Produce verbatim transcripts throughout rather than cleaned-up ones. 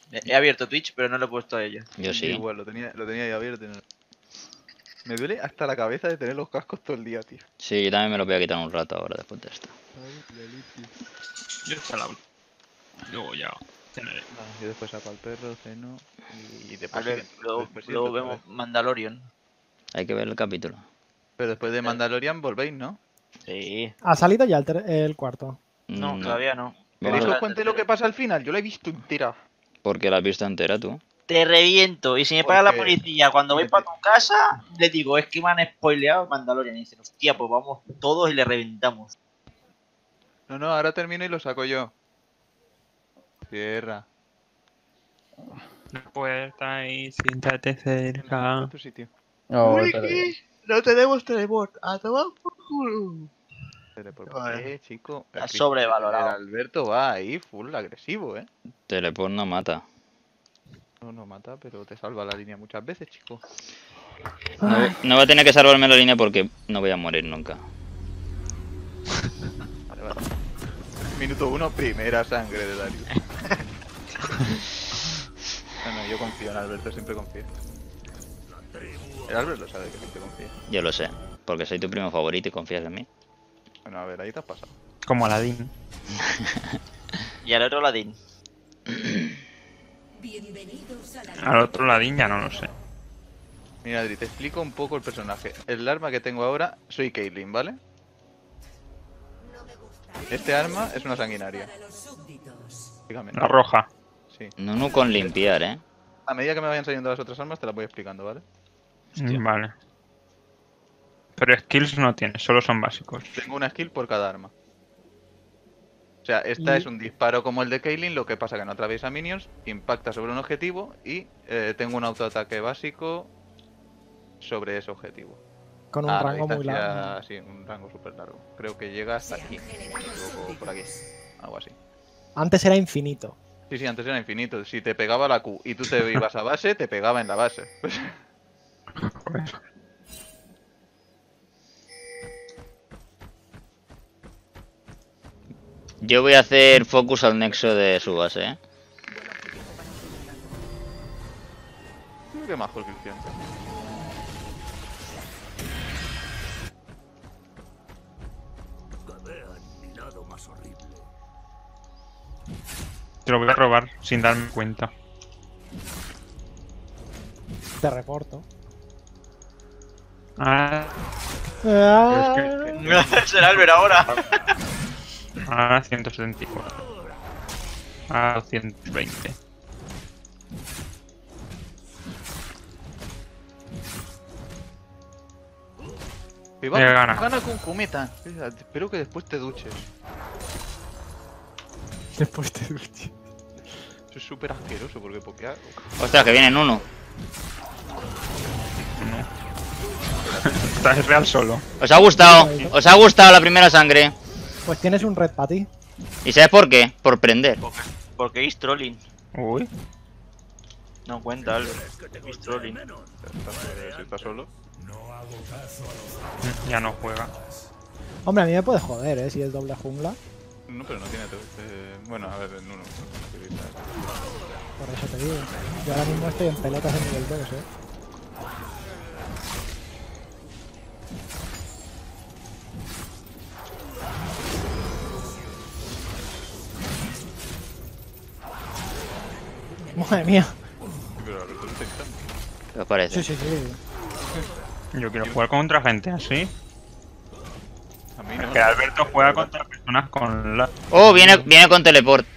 He abierto Twitch, pero no lo he puesto a ella. Yo sí. Igual, lo tenía, lo tenía ahí abierto. Me duele hasta la cabeza de tener los cascos todo el día, tío. Sí, yo también me lo voy a quitar un rato ahora después de esto. Yo esta la luego ya cenaré. Nada, yo después saco al perro, ceno y A después... ver, sí, luego, después sí, luego otra vemos vez. Mandalorian. Hay que ver el capítulo. Pero después de Mandalorian volvéis, ¿no? Sí. ¿Ha salido ya el, ter- el cuarto? No, Mm, todavía no. ¿Queréis Vamos que a- os cuente lo que pasa al final? Yo la he visto entera. Porque la has visto entera tú. Te reviento. Y si me paga la Porque- policía cuando voy para tu casa, le digo, es que me han spoileado Mandalorian. Y dicen, hostia, pues vamos todos y le reventamos. No, no, ahora termino y lo saco yo. Cierra. La puerta y siéntate cerca. A tu sitio. Oh, Uy, pero- ¿qué? No tenemos teleport. A tomar por culo. ¿Por Vale. qué, chico? Está El Cristian- sobrevalorado. el Alberto va ahí full agresivo, ¿eh? Teleport no mata. No, no mata, pero te salva la línea muchas veces, chico. No, no va a tener que salvarme la línea porque no voy a morir nunca. Vale, vale. Minuto uno, primera sangre de Darius. No, no, yo confío en Alberto, siempre confío. El Alberto sabe que siempre confío. Yo lo sé. Porque soy tu primo favorito y confías en mí. Bueno, a ver, ahí te has pasado. Como Aladín. Y al otro ladín. Al otro Aladín ya no lo sé. Mira, Adri, te explico un poco el personaje. El arma que tengo ahora, soy Caitlyn, ¿vale? Este arma es una sanguinaria. Básicamente. La roja. Sí. No, no con limpiar, ¿eh? A medida que me vayan saliendo las otras armas, te las voy explicando, ¿vale? Hostia. Vale. Pero skills no tiene, solo son básicos. Tengo una skill por cada arma. O sea, esta Y- es un disparo como el de Caitlyn, lo que pasa que no atraviesa minions, impacta sobre un objetivo y eh, tengo un autoataque básico sobre ese objetivo. Con un A la rango muy distancia- largo. Sí, un rango súper largo. Creo que llega hasta aquí. si no me equivoco, por aquí. Algo así. Antes era infinito. Sí, sí, antes era infinito. Si te pegaba la Q y tú te ibas a base, te pegaba en la base. Joder. Yo voy a hacer focus al nexo de su base, ¿eh? Qué majo el Cristian. Te lo voy a robar sin darme cuenta. Te reporto. Ah, Ah, Será Albert ahora. ahora ciento setenta y cuatro. A doscientos veinte. Viva, Eh, gana. gana con cometa. Espero que después te duches. después te ducho. Eso es súper asqueroso porque pokea. Ostras, que vienen uno. Estás real solo. ¿Os ha gustado? ¿Os ha gustado la primera sangre? Pues tienes un red para ti. ¿Y sabes por qué? Por prender. Porque es trolling. Uy. No cuenta, Albert. Es trolling. Si está solo. Ya no juega. Hombre, a mí me puede joder, ¿eh? Si es doble jungla. No, pero no tiene. Eh, bueno, a ver, en uno. Por eso te digo. Yo ahora mismo estoy en pelotas en nivel dos, ¿eh? Madre mía. Pero Alberto lo está quitando. ¿Qué os parece? Sí, sí, sí. Yo quiero jugar contra gente así. A mí no. Que Alberto juega contra personas con la... Oh, viene, viene con teleport.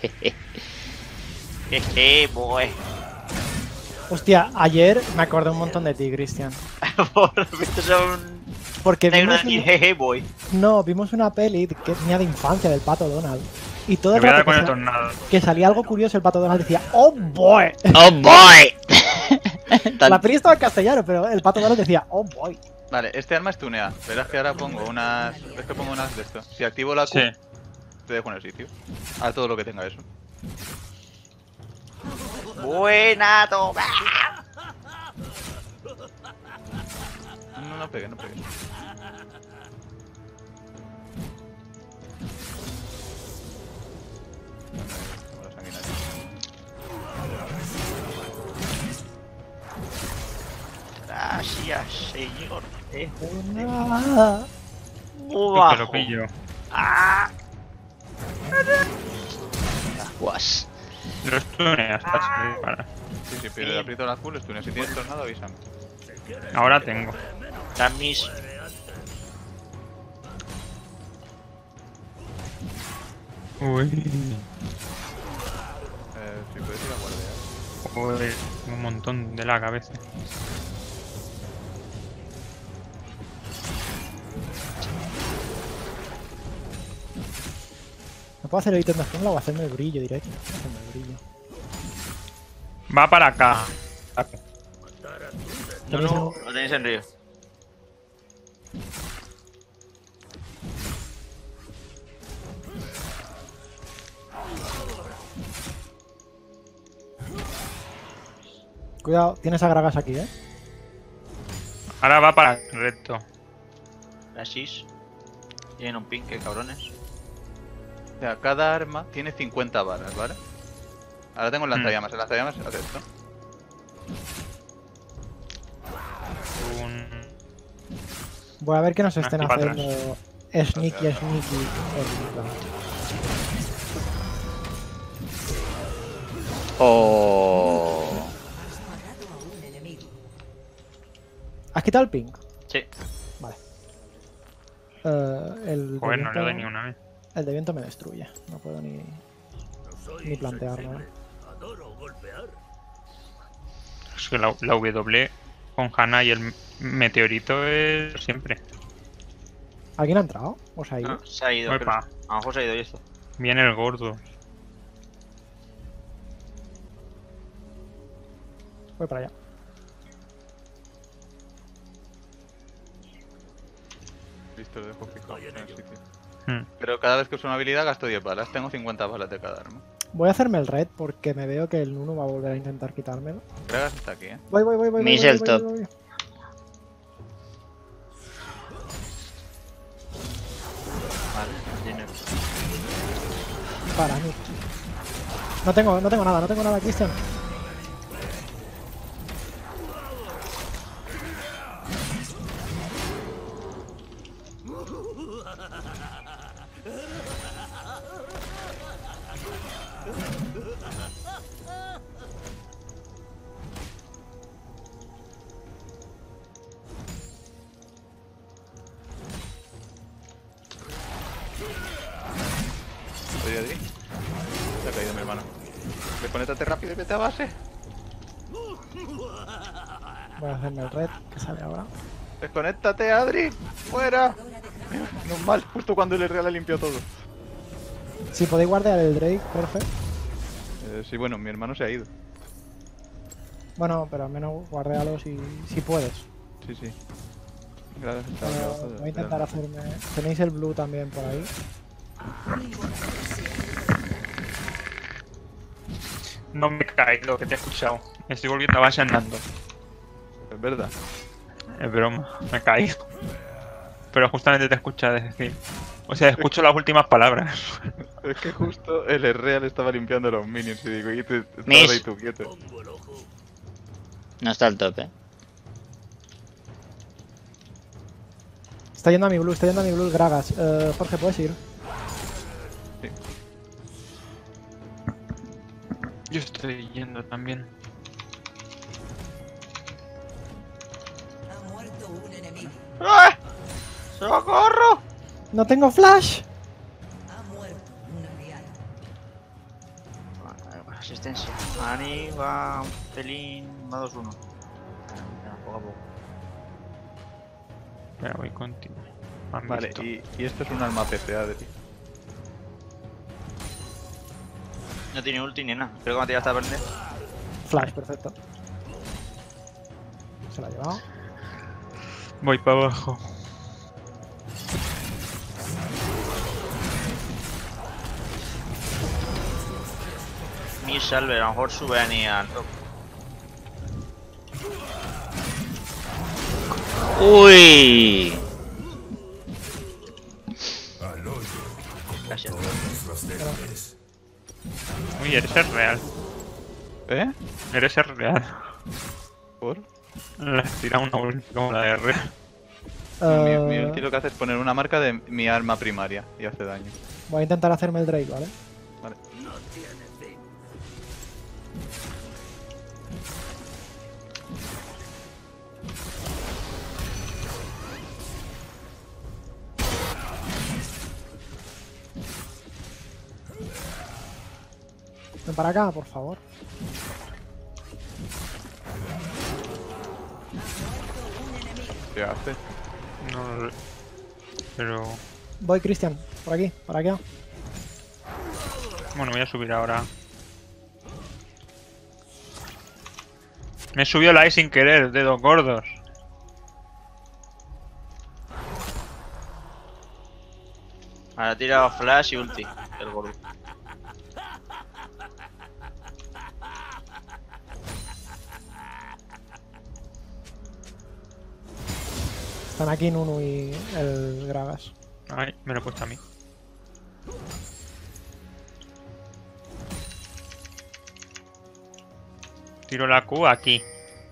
Jeje, boy. Hostia, ayer me acordé un montón de ti, Cristian. Por estos son. Porque Tengo vimos, que decir, un- jeje, boy. no, vimos una peli que tenía de infancia del Pato Donald. Y todo Me el voy a dar rato con que, el sa- tornado. que salía algo curioso, el Pato Donald decía ¡Oh, boy! ¡Oh, boy! La peli estaba en castellano, pero el Pato Donald decía ¡Oh, boy! Vale, este arma es tunea. Verás que ahora pongo unas. ¿Ves que pongo unas de esto? Si activo la Q, Sí. te dejo en el sitio. A todo lo que tenga eso. Buena, toma. No, no, no pegues, no pegues. Tengo la sanguinaria. Gracias, señor. Eh, Venga. muy Te bajo. lo pillo. ¡Ah! Guas. Los tuneas, hasta para. Sí, sí, pero aprieto el azul, estuneas. Si tienes tornado, avísame. Ahora tengo. Tamis. Uy. Eh, si puedes ir a guardear. Joder, un montón de lag a veces. ¿No puedo hacer el ítem de jungla o hacerme el brillo directo? Hacerme el brillo. Va para acá. No, no, lo tenéis en río. Cuidado, tienes a Gragas aquí, ¿eh? Ahora va para recto. Gracias. Tienen un ping, que cabrones. O sea, cada arma tiene cincuenta balas, ¿vale? Ahora tengo el lanzallamas. El lanzallamas hace esto. Un... Voy a ver que nos Aquí estén para atrás. haciendo sneaky, sneaky. Oh. ¿Has quitado el ping? Sí. Vale. Eh, el, de Joder, no le doy ni viento, una vez. el de viento me destruye. No puedo ni, ni plantearlo. ¿eh? Es que la, la W con Hana y el meteorito es siempre. ¿Alguien ha entrado? ¿O se ha ido? No, se ha ido. Opa. Creo. A lo mejor se ha ido y esto. Viene el gordo. Voy para allá. Listo, lo dejo fijado en el sitio. Hmm. Pero cada vez que uso una habilidad gasto diez balas. Tengo cincuenta balas de cada arma. Voy a hacerme el red porque me veo que el Nunu va a volver a intentar quitármelo. Gragas está aquí, ¿eh? Voy, voy, voy, voy. voy, Michel voy, top. voy, voy. Vale, dinero. Para mí. No tengo, no tengo nada, no tengo nada, Cristian. Oye, Adri. Se ha caído mi hermano. Desconéctate rápido y vete a base. Voy a hacerme el red, que sale ahora. Desconéctate, Adri. Fuera. No mal, justo cuando el real ha limpiado todo. Si podéis guardar el Drake, perfecto. Eh, sí, bueno, mi hermano se ha ido. Bueno, pero al menos guardéalo si, si puedes. Sí, sí. Gragas está Pero debajo de- voy a intentar de- hacerme... Tenéis el blue también por ahí. No me cae lo que te he escuchado. Me estoy volviendo a base andando. Es verdad. Es broma, me he caído. Pero justamente te escucha decir. O sea, escucho las últimas palabras. Es que justo el real estaba limpiando los minions y digo, y te estabas Miss. ahí tú quieto. No está al tope. Está yendo a mi blue, está yendo a mi blue el Gragas. Eh, Jorge, ¿puedes ir? Sí. Yo estoy yendo también. ¡Ah! ¡Socorro! ¡No tengo flash! Vale, asistencia. Ani va un pelín. Va dos uno. Poco a poco. Pero voy contigo. Me han Vale, visto. y, y esto es un alma P C, Adri. No tiene ulti ni nada. Creo que me tiraste a perder. Flash, perfecto. Se la ha llevado. Voy para abajo. Mi salve, a lo mejor sube a ni al top. Uy. Gracias. Uy, eres el real. ¿Eh? Eres el real. ¿Por? Le tira una ulti como la de R. Mi, mi Eh, ulti lo que hace es poner una marca de mi arma primaria y hace daño. voy a intentar hacerme el Drake, ¿vale? Vale. Ven para acá, por favor. ¿Qué hace? No lo sé. Pero... Voy, Cristian. Por aquí, para acá. Bueno, voy a subir ahora. Me subió la E sin querer, dedos gordos. Ahora tira flash y ulti. El gordo. Están aquí Nunu y el Gragas. Ay, me lo he puesto a mí. Tiro la Q aquí.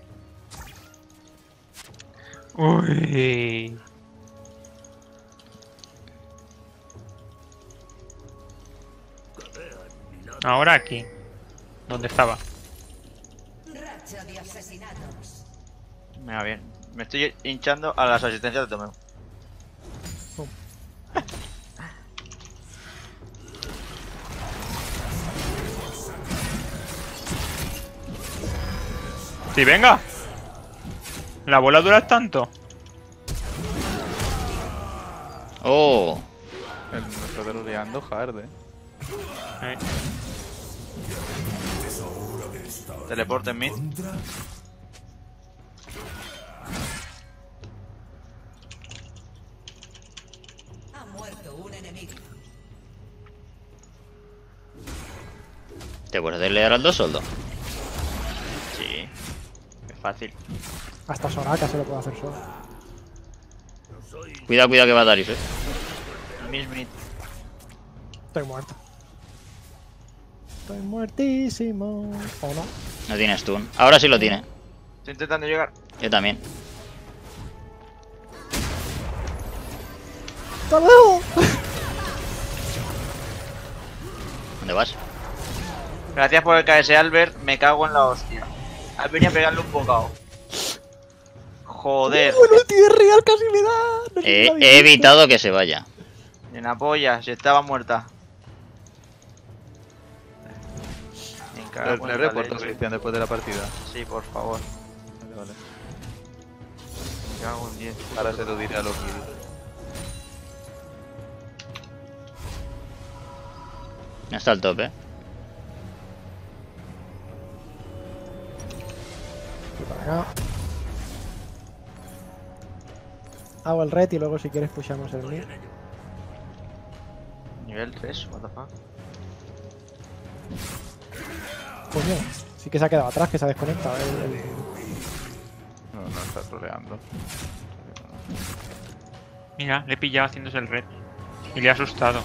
Uy. Ahora aquí. ¿Dónde estaba? Racha de asesinatos. Me va bien. Me estoy hinchando a las asistencias de Tomeo. Pum. Sí, venga. La bola dura tanto. Oh, El nuestro deruleando hard, eh. Eh, Teleporte en mid. Ha muerto un enemigo. ¿te puedes hacerle ahora al dos soldo? Sí. Es fácil. Hasta Soraka se lo puede hacer solo. Cuidado, cuidado que va a Darius, eh. Miss mid. Estoy muerto. Estoy muertísimo. ¿O no? No tiene stun. Ahora sí lo tiene. Estoy intentando llegar. Yo también. ¡Hasta luego! ¿Dónde vas? Gracias por el K S, Albert. Me cago en la hostia. Has venido a pegarle un bocado. Joder. ¡Uh, el ulti de Real casi me da! No sé si He, lo habéis he visto. evitado que se vaya. En la polla. Si estaba muerta. Me cago Le, en le la reporto a leche. Cristian después de la partida. Sí, por favor. Vale, vale. Me cago en diez. Ahora se lo diré a los guild. No está al tope, eh. Voy para acá. Hago el red y luego si quieres pushamos el mid. Nivel tres, what the fuck. Coño, sí que se ha quedado atrás, que se ha desconectado. El, el- No, no está troleando. Mira, le he pillado haciéndose el red. Y le ha asustado.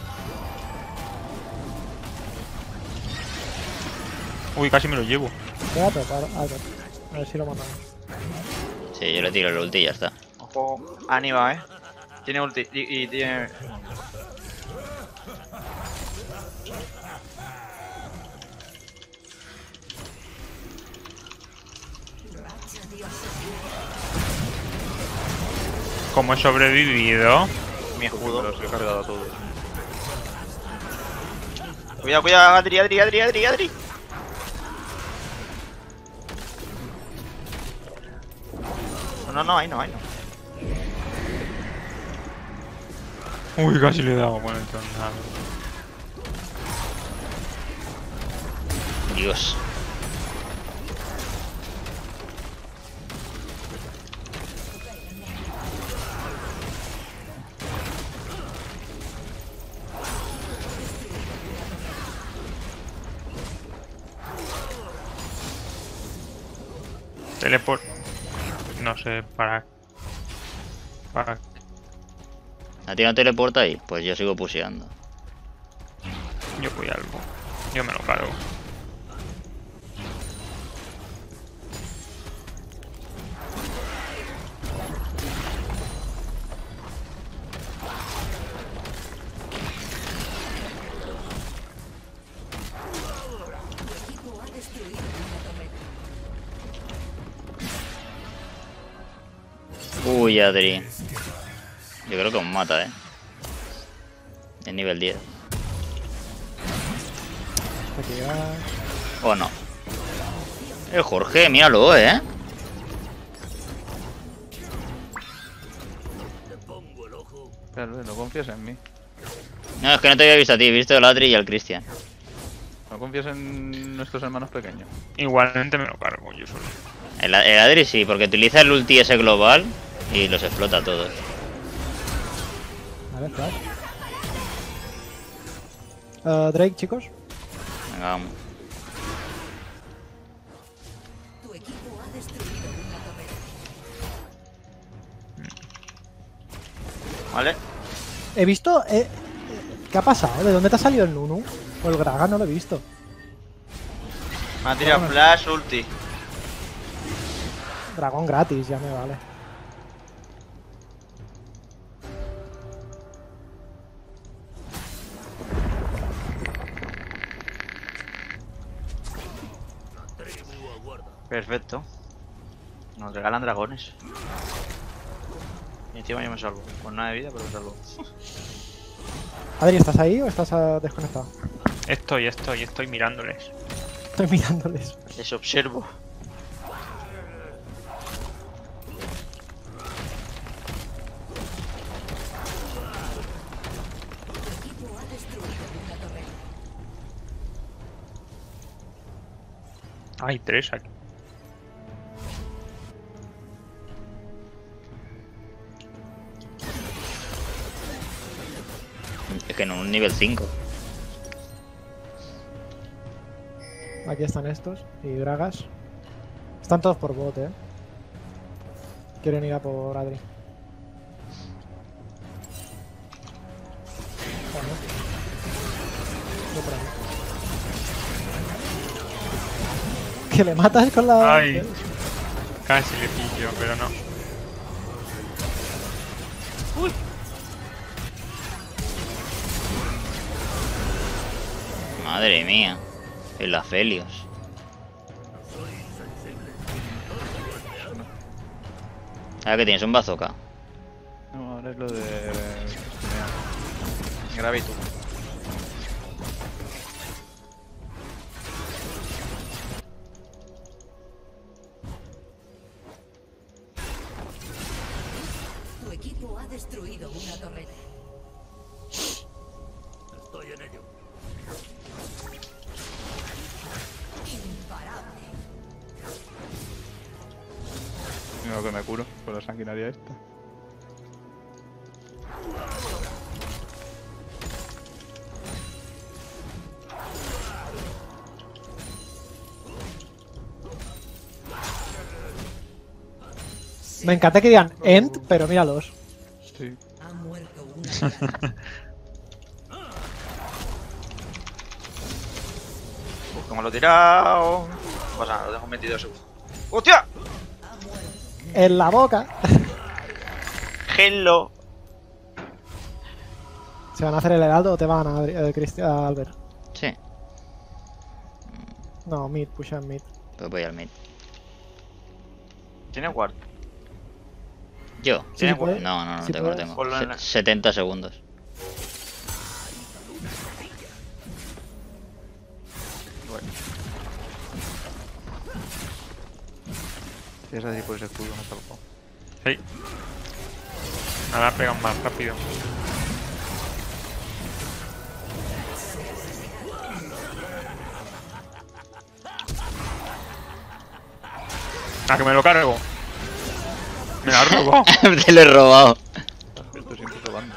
Uy, casi me lo llevo. Voy a tocar, Albert. A ver si lo matamos. Sí, yo le tiro el ulti y ya está. Ojo, Aniva, eh. Tiene ulti y, y tiene. ¿Cómo he sobrevivido? Mi Me escudo. los he cargado a todos. Cuidado, cuidado, Adri, Adri, Adri, Adri, Adri. No, no, no, ahí no, ahí no. Uy, casi le he dado con el tornado. Dios. Teleport. No sé, para. Para. ¿A ti no teleporta ahí? Pues yo sigo pusheando. Yo voy algo. Yo me lo cargo. Uy, Adri. Yo creo que os mata, eh. Es nivel diez. Aquí va. ¿O no? Eh, Jorge, míralo, eh. Claro, no confías en mí. No, es que no te había visto a ti, he visto al Adri y al Cristian. No confías en nuestros hermanos pequeños. Igualmente me lo cargo yo solo. El, el Adri sí, porque utiliza el ulti ese global y los explota a todos. Vale, flash. Uh, Drake, chicos. Venga, vamos. Tu equipo ha destruido una torreta. ¿Vale? He visto... eh, ¿Qué ha pasado? ¿De dónde te ha salido el Nunu? O el Graga, no lo he visto. Me ha tirado flash, ulti. Dragón gratis, ya me vale. Perfecto. Nos regalan dragones. Y encima yo me salvo. Con nada de vida, pero me salvo. Adri, ¿estás ahí o estás ah, desconectado? Estoy, estoy, estoy mirándoles. Estoy mirándoles. Les observo. Tu equipo ha destruido una torreta. Hay tres aquí. Es que no, un nivel cinco. Aquí están estos. Y Gragas. Están todos por bot, eh. Quieren ir a por Adri. Bueno. Yo por ahí. Que le matas con la... Ay. Casi le pillo, pero no. Madre mía. El Aphelios. Ahora que tienes un bazooka. No, ahora es lo de... Gravito. Tu equipo ha destruido una torreta. Imparable. Mira lo que me curo con la sanguinaria esta. Me encanta que digan End, pero míralos. Sí. Ha muerto una tirana. Uf, que me lo he tirado. No pasa nada, lo dejo metido segundo. ¡Hostia! En la boca. Hello. ¿Se van a hacer el heraldo o te van a Adri- eh, Cristi- a Albert? Sí, No, mid, pushan mid. pues voy al mid. ¿Tiene guard? ¿Yo? Sí, ¿Tiene puede. guard? No, no, no Sí, tengo, no puedes. tengo. Ponlo en Se- la- setenta segundos. Bueno. Si es así por ese escudo, no salgo. Sí. Ahora pegan más rápido. Ah, que me lo cargo. Me la robo. Te lo he robado. Esto siempre robando.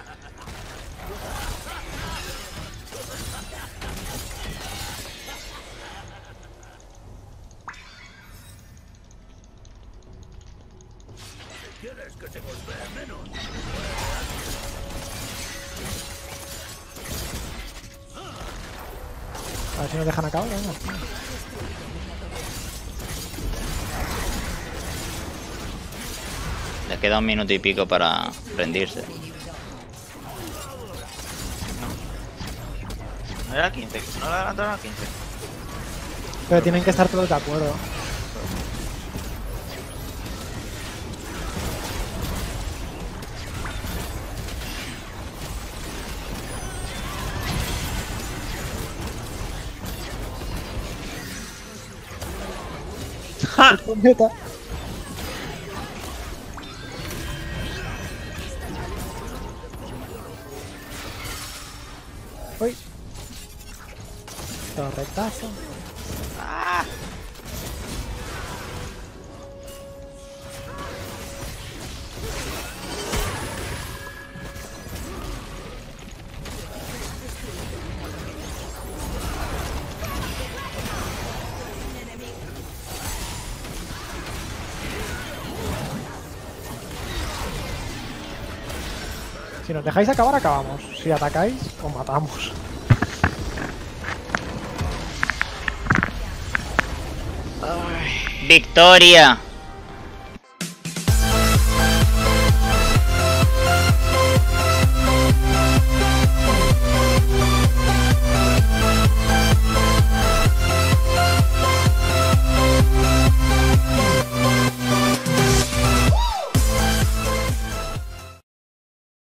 A ver si nos dejan acabar, venga. Les queda un minuto y pico para rendirse. No era quince, no le adelantaron a quince. Pero tienen que estar todos de acuerdo. Meta. Uy. Torretazo. Si nos dejáis acabar, acabamos. Si atacáis, os matamos. ¡Victoria!